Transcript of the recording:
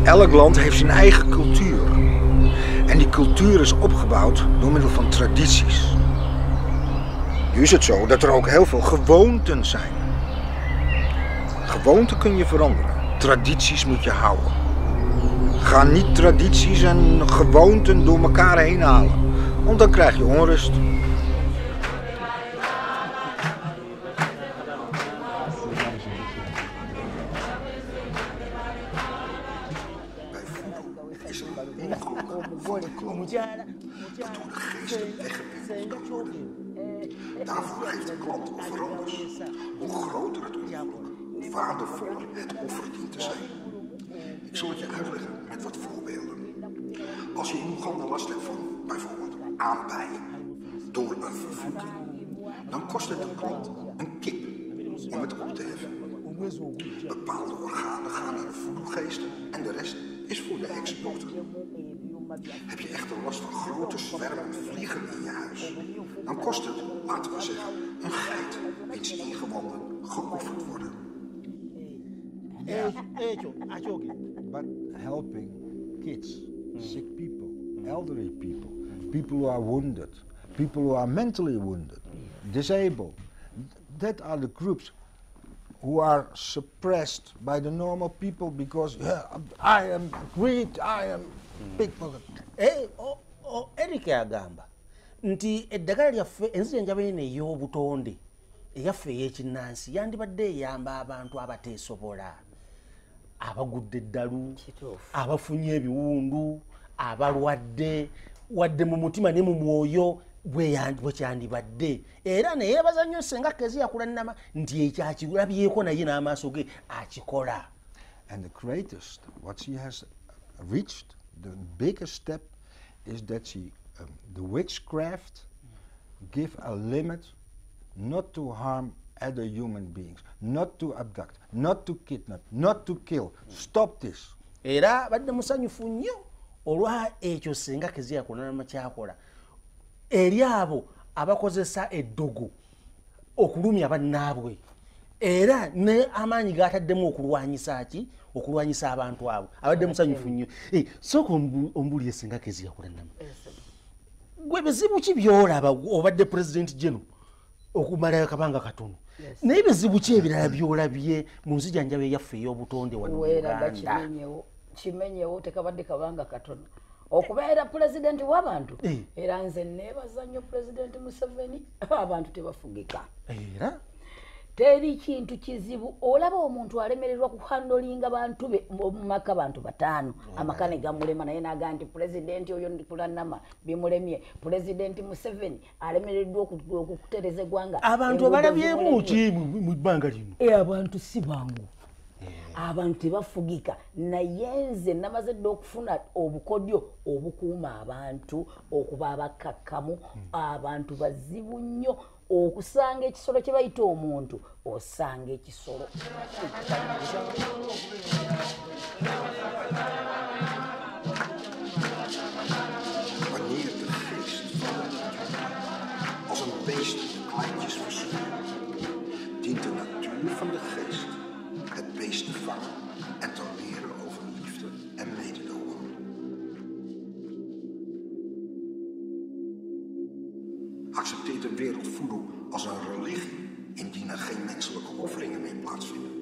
Elk land heeft zijn eigen cultuur. En die cultuur is opgebouwd door middel van tradities. Nu is het zo dat er ook heel veel gewoonten zijn. Gewoonten kun je veranderen. Tradities moet je houden. Ga niet tradities en gewoonten door elkaar heen halen. Want dan krijg je onrust. Bij voodoo is er een ongeluk van de klant, waardoor de geesten weggewimpeld kan worden. Daarvoor heeft de klant offerandes. Hoe groter het ongeluk, hoe waardevoller het offer dient te zijn. Ik zal het je uitleggen met wat voorbeelden. Als je in Oeganda last hebt van bijvoorbeeld aanbijen door een vervoeting, dan kost het de klant een kip om het op te heffen. Bepaalde organen gaan naar de voodoogeesten en de rest is voor de heksendochter. Heb je echter last van grote zwermen vliegen in je huis, dan kost het, laten we zeggen, een geit wiens ingewanden geofferd worden. But helping kids, sick people, elderly people, people who are wounded, people who are mentally wounded, disabled, that are the groups who are suppressed by the normal people because I am greed, I am people. Eric agamba nti eddagala lyaffe enzijanjaba eno ey'obutonde eyaffe ey'ekinnansi yandibadde eyamba abantu abateesobola, abagudde eddalu, abafunye ebiwundu, abalwadde, wadde mu mutima ne mu mwoyo bwe kyandibadde. Era ne yeebaza nnyo Ssenga Kezia Kulanama nti ekyo akirabyeko naye n'amaaso ge akikola. And the greatest, what she has reached, the biggest step, is that she, the witchcraft, give a limit not to harm other human beings, not to abduct, not to kidnap, not to kill. Stop this. Era badde musanyufu nnyo olwa ekyo Ssenga Kezia Kulanama kyakola eri abo abakozesa eddogo okulumya bannaabwe, era ne amaanyi gataddemu okulwanyisa ki, okulwanyisa abantu abo. Abadde musanyufu nnyo. Sooka ombulire Ssenga Kezia Kulanama, gwe bizibu ki byolaba obadde President General okumalayo kabanga katono? Naye bizibu ki ebirala byolabye mu nzijanjaba eyaffe ey'obutonde wano mu Uganda? Kimenyewo tekabadde kabanga katono okubeera pulezidenti w'abantu. Era nze neebaza nnyo Pulezidenti Museveni, abantu tebafugika. Era teri kintu kizibu olaba omuntu alemererwa kuhandolinga bantu be mu maka bantu bataano, amakane gamulema naye naga nti pulezidenti oyo Kulanama bimulemye, Pulezidenti Museveni alemereddwa okutereza eggwanga. abantu balabyemu ki mu bbanga lino? Abantu si bangu, abantu tebafugika. Naye nze namaze dda okufuna obukodyo obukuuma abantu okuba abakakkamu. Abantu bazibu nnyo okusanga ekisolo kye bayita omuntu, osanga ekisolo. Wanneer de geest als een beest kleintjes versiert, dient de natuur van de geest het beest te vangen en te leren over liefde en mededogen. Accepteert de wereld voodoo als een religie indien er geen menselijke offeringen mee plaatsvinden?